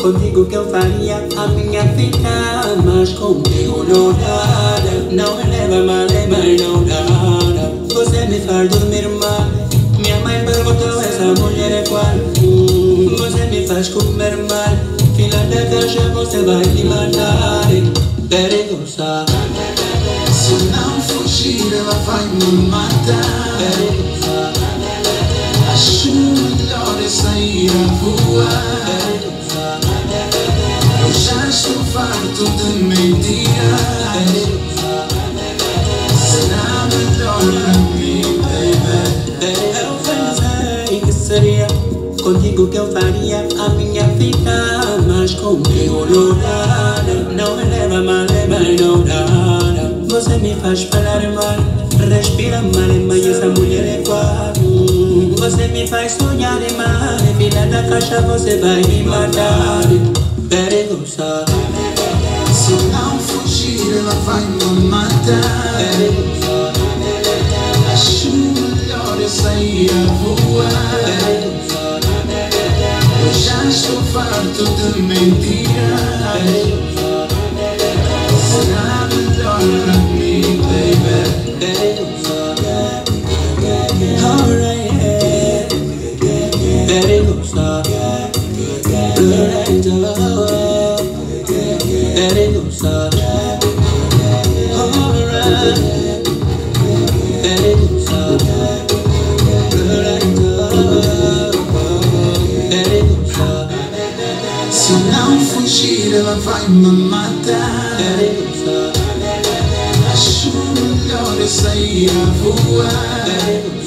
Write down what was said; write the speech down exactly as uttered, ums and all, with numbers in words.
Contigo que eu faria a minha vida, mas contigo não dá. Não me leva mal, mas não dá. Você me faz dormir mal. Minha mãe perguntou, essa mulher é qual? Hum, você me faz comer mal. Filha da caixa, você vai me matar. Perigosa. Se não fugir, ela vai me matar. Perigosa. Acho melhor é sair a voar. Perigosa. Eu já estou farto de mentiras. Perigosa. Será melhor pra mim, baby? Eu pensei que seria contigo que eu faria a minha vida, mas contigo não dá. Não me leva mal, mas não dá. Você me faz falar mal, respira mal, mas essa mulher é qual? Você me faz sonhar mal, filha da caixa, você vai me matar. Perigosa. Se não fugir, ela vai me matar. Perigosa. Acho melhor é sair a voar. Perigosa. Eu já estou farto de mentiras. Perigosa. Será melhor pra mim, baby? Perigosa. Alright, yeah. Perigosa. Perigosa. Alright. Perigosa. Perigosa. Se não fugir, ela vai me matar. Perigosa. Acho melhor é sair a voar. Perigosa.